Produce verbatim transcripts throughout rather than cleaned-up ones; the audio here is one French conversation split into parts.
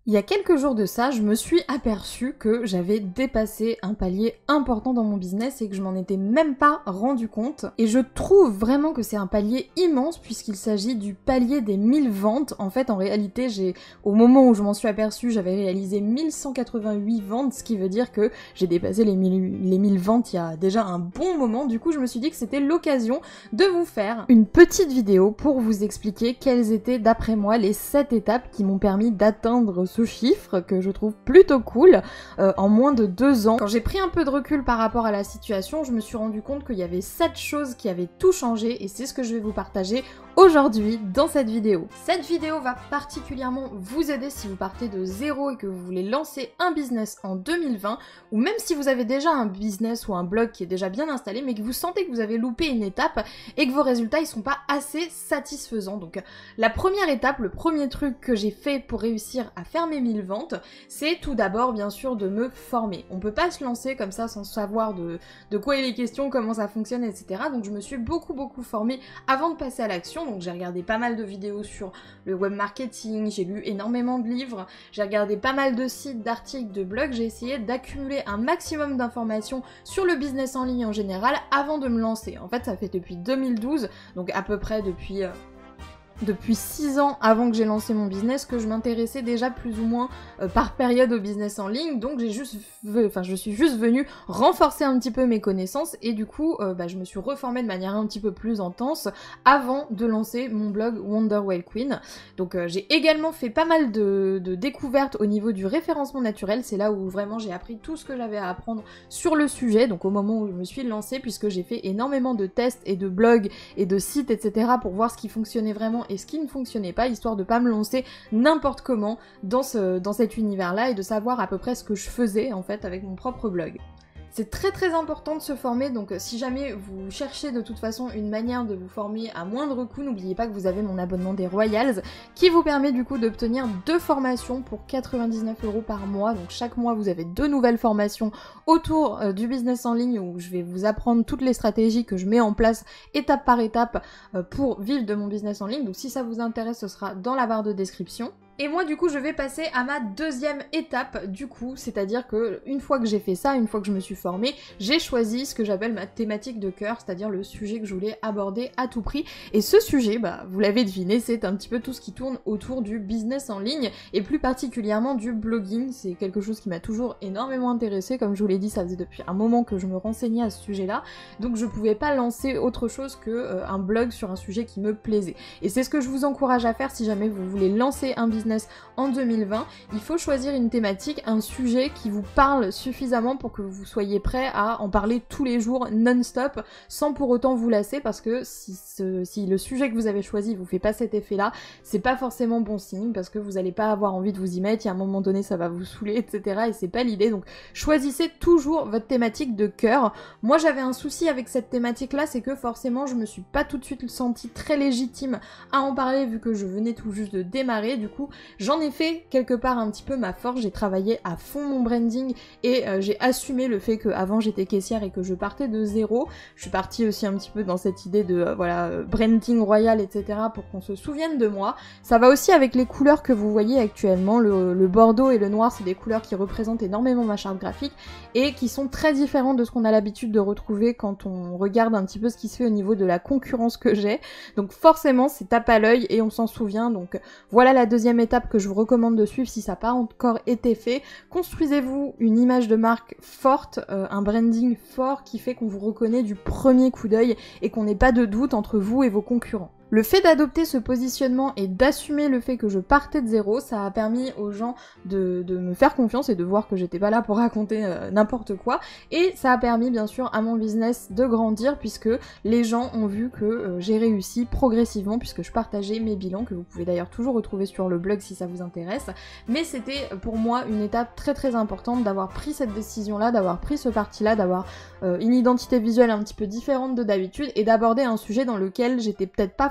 Il y a quelques jours de ça, je me suis aperçue que j'avais dépassé un palier important dans mon business et que je m'en étais même pas rendu compte. Et je trouve vraiment que c'est un palier immense puisqu'il s'agit du palier des mille ventes. En fait, en réalité, j'ai, au moment où je m'en suis aperçue, j'avais réalisé mille cent quatre-vingt-huit ventes, ce qui veut dire que j'ai dépassé les mille, les mille ventes il y a déjà un bon moment. Du coup, je me suis dit que c'était l'occasion de vous faire une petite vidéo pour vous expliquer quelles étaient, d'après moi, les sept étapes qui m'ont permis d'atteindre ce chiffre que je trouve plutôt cool euh, en moins de deux ans. Quand j'ai pris un peu de recul par rapport à la situation, je me suis rendu compte qu'il y avait sept choses qui avaient tout changé et c'est ce que je vais vous partager aujourd'hui dans cette vidéo. Cette vidéo va particulièrement vous aider si vous partez de zéro et que vous voulez lancer un business en deux mille vingt, ou même si vous avez déjà un business ou un blog qui est déjà bien installé mais que vous sentez que vous avez loupé une étape et que vos résultats ils sont pas assez satisfaisants. Donc la première étape, le premier truc que j'ai fait pour réussir à faire mes mille ventes, c'est tout d'abord bien sûr de me former. On peut pas se lancer comme ça sans savoir de, de quoi il est question, comment ça fonctionne, et cetera. Donc je me suis beaucoup beaucoup formée avant de passer à l'action. Donc j'ai regardé pas mal de vidéos sur le web marketing, j'ai lu énormément de livres, j'ai regardé pas mal de sites, d'articles, de blogs, j'ai essayé d'accumuler un maximum d'informations sur le business en ligne en général avant de me lancer. En fait ça fait depuis deux mille douze, donc à peu près depuis... Euh, Depuis six ans avant que j'ai lancé mon business, que je m'intéressais déjà plus ou moins euh, par période au business en ligne, donc j'ai juste, enfin je suis juste venue renforcer un petit peu mes connaissances et du coup euh, bah, je me suis reformée de manière un petit peu plus intense avant de lancer mon blog Wonder Whale Queen. Donc euh, j'ai également fait pas mal de, de découvertes au niveau du référencement naturel, c'est là où vraiment j'ai appris tout ce que j'avais à apprendre sur le sujet, donc au moment où je me suis lancée, puisque j'ai fait énormément de tests et de blogs et de sites, et cetera pour voir ce qui fonctionnait vraiment et ce qui ne fonctionnait pas, histoire de pas me lancer n'importe comment dans, ce, dans cet univers-là et de savoir à peu près ce que je faisais en fait avec mon propre blog. C'est très très important de se former, donc si jamais vous cherchez de toute façon une manière de vous former à moindre coût, n'oubliez pas que vous avez mon abonnement des Royals qui vous permet du coup d'obtenir deux formations pour quatre-vingt-dix-neuf euros par mois. Donc chaque mois vous avez deux nouvelles formations autour euh, du business en ligne où je vais vous apprendre toutes les stratégies que je mets en place étape par étape euh, pour vivre de mon business en ligne. Donc si ça vous intéresse, ce sera dans la barre de description. Et moi du coup je vais passer à ma deuxième étape du coup, c'est-à-dire que une fois que j'ai fait ça, une fois que je me suis formée, j'ai choisi ce que j'appelle ma thématique de cœur, c'est-à-dire le sujet que je voulais aborder à tout prix. Et ce sujet, bah vous l'avez deviné, c'est un petit peu tout ce qui tourne autour du business en ligne et plus particulièrement du blogging. C'est quelque chose qui m'a toujours énormément intéressée, comme je vous l'ai dit, ça faisait depuis un moment que je me renseignais à ce sujet-là, donc je pouvais pas lancer autre chose que euh, un blog sur un sujet qui me plaisait. Et c'est ce que je vous encourage à faire si jamais vous voulez lancer un business en deux mille vingt, il faut choisir une thématique, un sujet qui vous parle suffisamment pour que vous soyez prêt à en parler tous les jours non-stop sans pour autant vous lasser, parce que si, ce, si le sujet que vous avez choisi vous fait pas cet effet-là, c'est pas forcément bon signe parce que vous allez pas avoir envie de vous y mettre, il y a un moment donné ça va vous saouler, et cetera. Et c'est pas l'idée, donc choisissez toujours votre thématique de cœur. Moi j'avais un souci avec cette thématique-là, c'est que forcément je me suis pas tout de suite sentie très légitime à en parler vu que je venais tout juste de démarrer. Du coup j'en ai fait quelque part un petit peu ma force, j'ai travaillé à fond mon branding et euh, j'ai assumé le fait qu'avant j'étais caissière et que je partais de zéro. Je suis partie aussi un petit peu dans cette idée de euh, voilà euh, branding royal, et cetera pour qu'on se souvienne de moi. Ça va aussi avec les couleurs que vous voyez actuellement, le, le bordeaux et le noir, c'est des couleurs qui représentent énormément ma charte graphique et qui sont très différentes de ce qu'on a l'habitude de retrouver quand on regarde un petit peu ce qui se fait au niveau de la concurrence que j'ai. Donc forcément c'est tape à l'œil et on s'en souvient. Donc voilà la deuxième étape que je vous recommande de suivre si ça n'a pas encore été fait. Construisez-vous une image de marque forte, euh, un branding fort qui fait qu'on vous reconnaît du premier coup d'œil et qu'on n'ait pas de doute entre vous et vos concurrents. Le fait d'adopter ce positionnement et d'assumer le fait que je partais de zéro, ça a permis aux gens de, de me faire confiance et de voir que j'étais pas là pour raconter euh, n'importe quoi. Et ça a permis bien sûr à mon business de grandir puisque les gens ont vu que euh, j'ai réussi progressivement puisque je partageais mes bilans, que vous pouvez d'ailleurs toujours retrouver sur le blog si ça vous intéresse. Mais c'était pour moi une étape très très importante d'avoir pris cette décision-là, d'avoir pris ce parti-là, d'avoir euh, une identité visuelle un petit peu différente de d'habitude et d'aborder un sujet dans lequel j'étais peut-être pas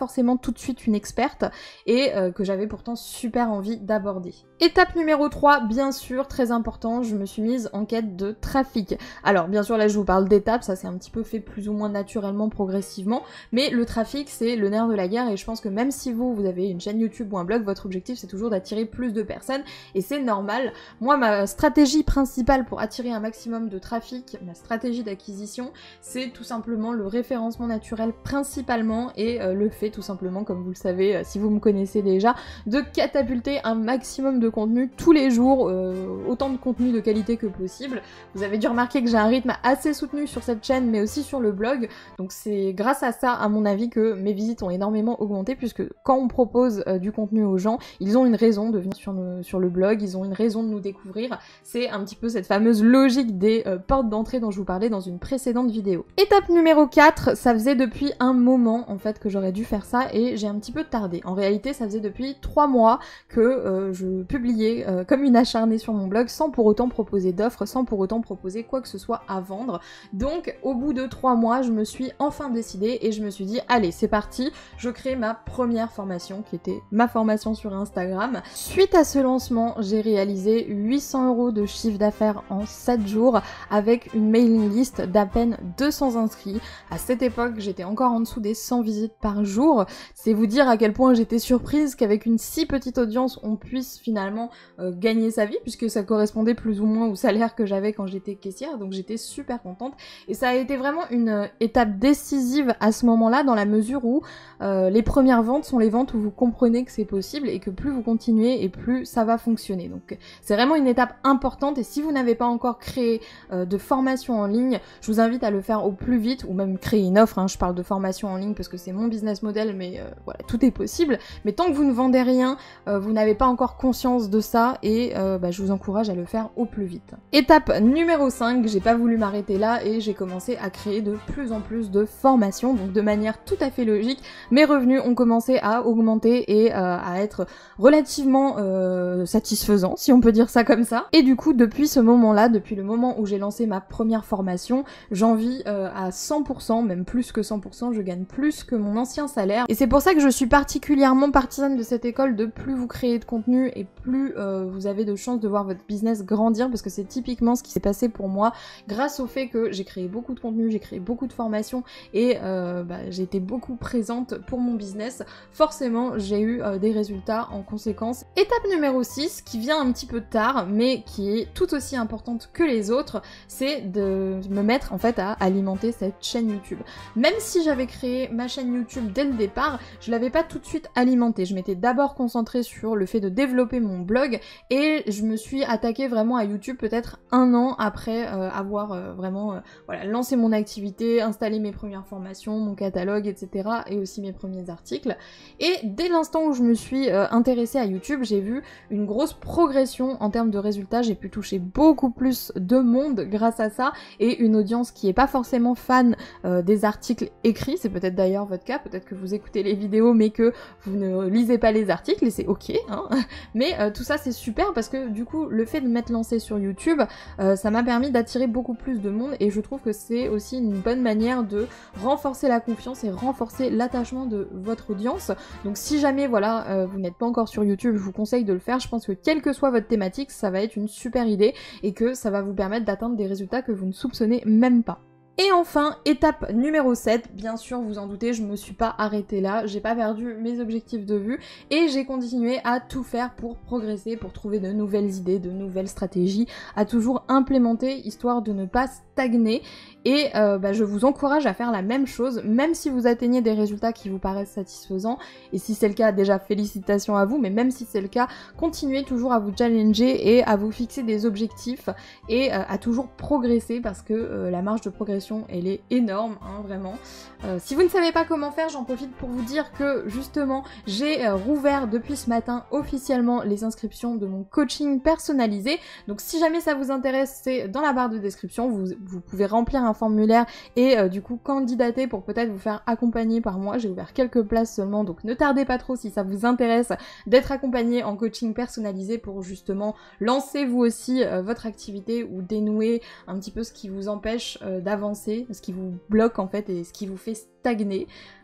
forcément tout de suite une experte et euh, que j'avais pourtant super envie d'aborder. Étape numéro trois, bien sûr, très important, je me suis mise en quête de trafic. Alors bien sûr là je vous parle d'étapes, ça c'est un petit peu fait plus ou moins naturellement, progressivement, mais le trafic c'est le nerf de la guerre et je pense que même si vous, vous avez une chaîne YouTube ou un blog, votre objectif c'est toujours d'attirer plus de personnes et c'est normal. Moi ma stratégie principale pour attirer un maximum de trafic, ma stratégie d'acquisition, c'est tout simplement le référencement naturel principalement et euh, le fait tout simplement, comme vous le savez, euh, si vous me connaissez déjà, de catapulter un maximum de contenu tous les jours, euh, autant de contenu de qualité que possible. Vous avez dû remarquer que j'ai un rythme assez soutenu sur cette chaîne mais aussi sur le blog, donc c'est grâce à ça à mon avis que mes visites ont énormément augmenté puisque quand on propose euh, du contenu aux gens, ils ont une raison de venir sur, nos, sur le blog, ils ont une raison de nous découvrir. C'est un petit peu cette fameuse logique des euh, portes d'entrée dont je vous parlais dans une précédente vidéo. Étape numéro quatre, ça faisait depuis un moment en fait que j'aurais dû faire ça et j'ai un petit peu tardé. En réalité ça faisait depuis trois mois que euh, je publiais euh, comme une acharnée sur mon blog sans pour autant proposer d'offres, sans pour autant proposer quoi que ce soit à vendre. Donc au bout de trois mois je me suis enfin décidée et je me suis dit allez c'est parti, je crée ma première formation qui était ma formation sur Instagram. Suite à ce lancement j'ai réalisé huit cents euros de chiffre d'affaires en sept jours avec une mailing list d'à peine deux cents inscrits. À cette époque j'étais encore en dessous des cent visites par jour. C'est vous dire à quel point j'étais surprise qu'avec une si petite audience on puisse finalement euh, gagner sa vie puisque ça correspondait plus ou moins au salaire que j'avais quand j'étais caissière, donc j'étais super contente et ça a été vraiment une euh, étape décisive à ce moment-là dans la mesure où euh, les premières ventes sont les ventes où vous comprenez que c'est possible et que plus vous continuez et plus ça va fonctionner. Donc c'est vraiment une étape importante et si vous n'avez pas encore créé euh, de formation en ligne, je vous invite à le faire au plus vite ou même créer une offre, hein. Je parle de formation en ligne parce que c'est mon business model mais euh, voilà, tout est possible, mais tant que vous ne vendez rien, euh, vous n'avez pas encore conscience de ça et euh, bah, je vous encourage à le faire au plus vite. Étape numéro cinq, j'ai pas voulu m'arrêter là et j'ai commencé à créer de plus en plus de formations, donc de manière tout à fait logique, mes revenus ont commencé à augmenter et euh, à être relativement euh, satisfaisants, si on peut dire ça comme ça. Et du coup, depuis ce moment-là, depuis le moment où j'ai lancé ma première formation, j'en vis euh, à cent pour cent, même plus que cent pour cent, je gagne plus que mon ancien salaire. Et c'est pour ça que je suis particulièrement partisane de cette école de plus vous créez de contenu et plus euh, vous avez de chances de voir votre business grandir, parce que c'est typiquement ce qui s'est passé pour moi grâce au fait que j'ai créé beaucoup de contenu, j'ai créé beaucoup de formations et euh, bah, j'ai été beaucoup présente pour mon business. Forcément, j'ai eu euh, des résultats en conséquence. Étape numéro six, qui vient un petit peu tard, mais qui est tout aussi importante que les autres, c'est de me mettre en fait à alimenter cette chaîne YouTube. Même si j'avais créé ma chaîne YouTube dès le départ, je l'avais pas tout de suite alimentée. Je m'étais d'abord concentrée sur le fait de développer mon blog et je me suis attaquée vraiment à YouTube peut-être un an après euh, avoir euh, vraiment euh, voilà, lancé mon activité, installé mes premières formations, mon catalogue, et cetera et aussi mes premiers articles. Et dès l'instant où je me suis euh, intéressée à YouTube, j'ai vu une grosse progression en termes de résultats. J'ai pu toucher beaucoup plus de monde grâce à ça et une audience qui est pas forcément fan euh, des articles écrits. C'est peut-être d'ailleurs votre cas, peut-être que vous écoutez les vidéos mais que vous ne lisez pas les articles et c'est ok, hein. Mais euh, tout ça c'est super parce que du coup le fait de m'être lancée sur YouTube, euh, ça m'a permis d'attirer beaucoup plus de monde et je trouve que c'est aussi une bonne manière de renforcer la confiance et renforcer l'attachement de votre audience. Donc si jamais voilà euh, vous n'êtes pas encore sur YouTube, je vous conseille de le faire. Je pense que quelle que soit votre thématique, ça va être une super idée et que ça va vous permettre d'atteindre des résultats que vous ne soupçonnez même pas. Et enfin, étape numéro sept, bien sûr vous en doutez, je me suis pas arrêtée là, j'ai pas perdu mes objectifs de vue et j'ai continué à tout faire pour progresser, pour trouver de nouvelles idées, de nouvelles stratégies, à toujours implémenter histoire de ne pas stagner. Et euh, bah, je vous encourage à faire la même chose, même si vous atteignez des résultats qui vous paraissent satisfaisants, et si c'est le cas, déjà félicitations à vous, mais même si c'est le cas, continuez toujours à vous challenger et à vous fixer des objectifs et euh, à toujours progresser parce que euh, la marge de progression elle est énorme, hein, vraiment. Euh, si vous ne savez pas comment faire, j'en profite pour vous dire que justement j'ai euh, rouvert depuis ce matin officiellement les inscriptions de mon coaching personnalisé, donc si jamais ça vous intéresse, c'est dans la barre de description, vous, vous pouvez remplir un formulaire et euh, du coup candidater pour peut-être vous faire accompagner par moi. J'ai ouvert quelques places seulement, donc ne tardez pas trop si ça vous intéresse d'être accompagné en coaching personnalisé pour justement lancer vous aussi euh, votre activité ou dénouer un petit peu ce qui vous empêche euh, d'avancer, ce qui vous bloque en fait et ce qui vous fait stagner.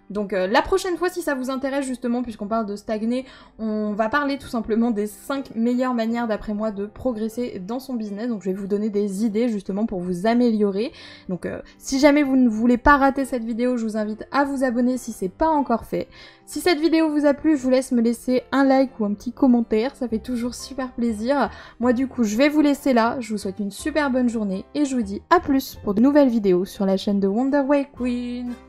Donc euh, la prochaine fois, si ça vous intéresse justement, puisqu'on parle de stagner, on va parler tout simplement des cinq meilleures manières d'après moi de progresser dans son business. Donc je vais vous donner des idées justement pour vous améliorer. Donc euh, si jamais vous ne voulez pas rater cette vidéo, je vous invite à vous abonner si c'est pas encore fait. Si cette vidéo vous a plu, je vous laisse me laisser un like ou un petit commentaire, ça fait toujours super plaisir. Moi du coup, je vais vous laisser là, je vous souhaite une super bonne journée et je vous dis à plus pour de nouvelles vidéos sur la chaîne de Wonder Way Queen.